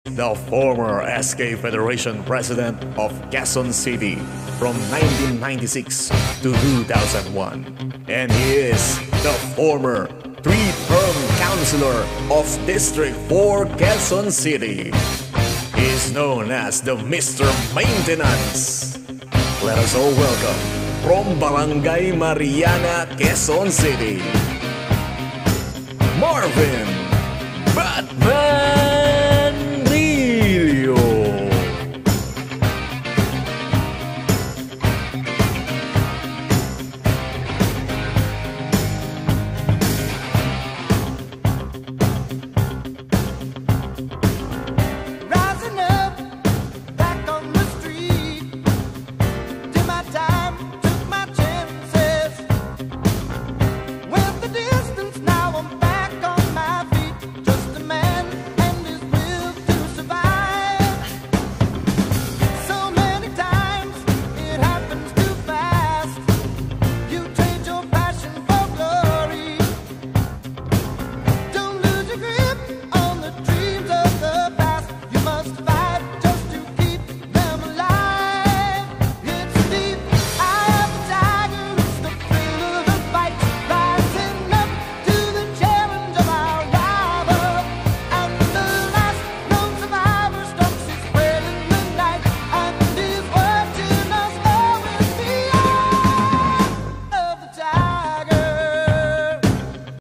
the former SK Federation president of Quezon City from 1996 to 2001. And he is the former three-term councilor of District 4 Quezon City. He is known as the Mr. Maintenance. Let us all welcome from Barangay Mariana, Quezon City, Marvin Batman!